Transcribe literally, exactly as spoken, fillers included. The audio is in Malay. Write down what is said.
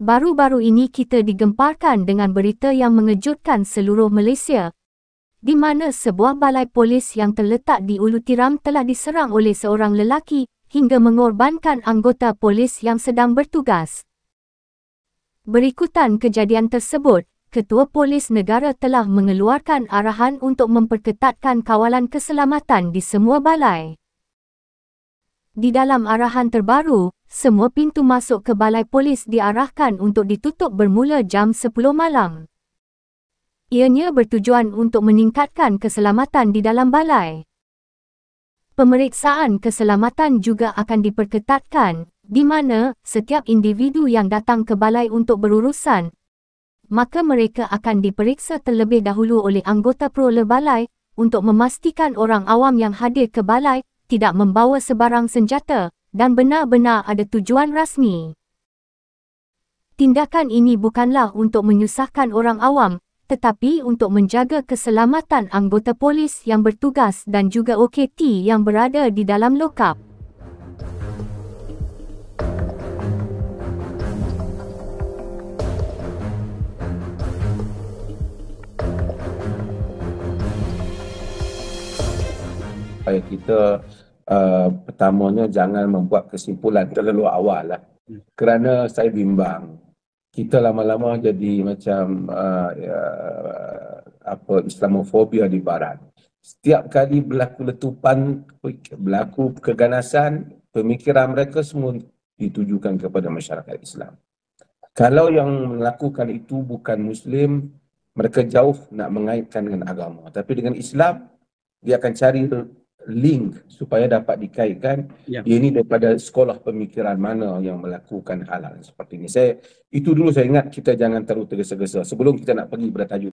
Baru-baru ini kita digemparkan dengan berita yang mengejutkan seluruh Malaysia, di mana sebuah balai polis yang terletak di Ulu Tiram telah diserang oleh seorang lelaki hingga mengorbankan anggota polis yang sedang bertugas. Berikutan kejadian tersebut, Ketua Polis Negara telah mengeluarkan arahan untuk memperketatkan kawalan keselamatan di semua balai. Di dalam arahan terbaru, semua pintu masuk ke balai polis diarahkan untuk ditutup bermula jam sepuluh malam. Ianya bertujuan untuk meningkatkan keselamatan di dalam balai. Pemeriksaan keselamatan juga akan diperketatkan, di mana setiap individu yang datang ke balai untuk berurusan, maka mereka akan diperiksa terlebih dahulu oleh anggota prola balai untuk memastikan orang awam yang hadir ke balai tidak membawa sebarang senjata dan benar-benar ada tujuan rasmi. Tindakan ini bukanlah untuk menyusahkan orang awam, tetapi untuk menjaga keselamatan anggota polis yang bertugas dan juga O K T yang berada di dalam lokap. Supaya kita uh, pertamanya jangan membuat kesimpulan terlalu awal lah. Kerana saya bimbang. Kita lama-lama jadi macam uh, uh, apa Islamofobia di barat. Setiap kali berlaku letupan, berlaku keganasan, pemikiran mereka semua ditujukan kepada masyarakat Islam. Kalau yang melakukan itu bukan Muslim, mereka jauh nak mengaitkan dengan agama. Tapi dengan Islam, dia akan cari link supaya dapat dikaitkan ya. Ini daripada sekolah pemikiran mana yang melakukan hal-hal seperti ini. Saya itu dulu saya ingat kita jangan terlalu tergesa-gesa sebelum kita nak pergi pada tajuk.